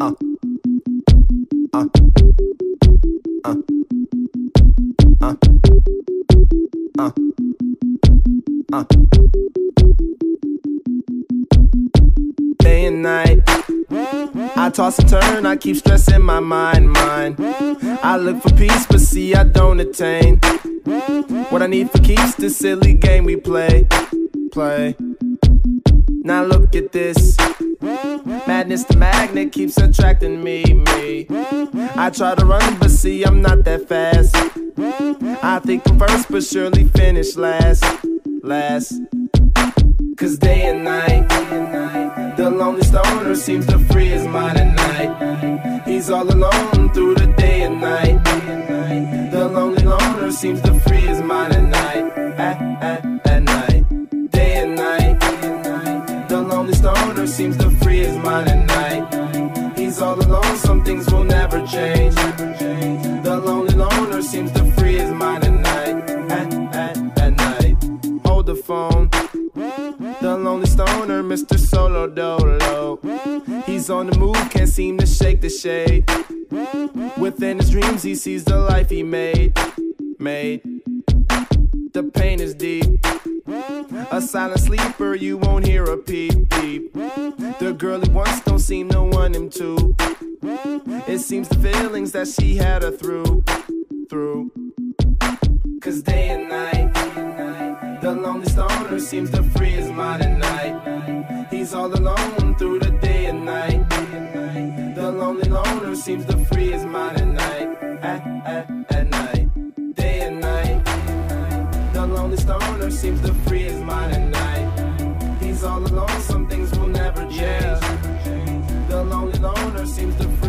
uh, uh, uh, uh, uh, uh. Day and night, I toss and turn, I keep stressing my mind. I look for peace, but see I don't attain what I need for keeps, this silly game we play. Now look at this, madness, the magnet keeps attracting me. I try to run, but see I'm not that fast. I think I'm first, but surely finish last. Cause day and night, the lonely stoner seems to free his mind at night. He's all alone through the day and night. The lonely loner seems to free his mind at night. At night, day and night, the lonely stoner seems to free his mind at night. He's all alone, some things will never change. The lonely loner seems to free his mind at night. At night, hold the phone. The lonely stoner, Mr. Solo Dolo. He's on the move, can't seem to shake the shade. Within his dreams he sees the life he made. The pain is deep, a silent sleeper, you won't hear a peep. The girl he wants don't seem to want him to. It seems the feelings that she had her through. Cause day and night, the lonely stoner seems to free his mind at night. He's all alone through the day and night. The lonely loner seems to free his mind at night. At night, day and night, the lonely stoner seems to free his mind at night. He's all alone, some things will never change. The lonely loner seems to free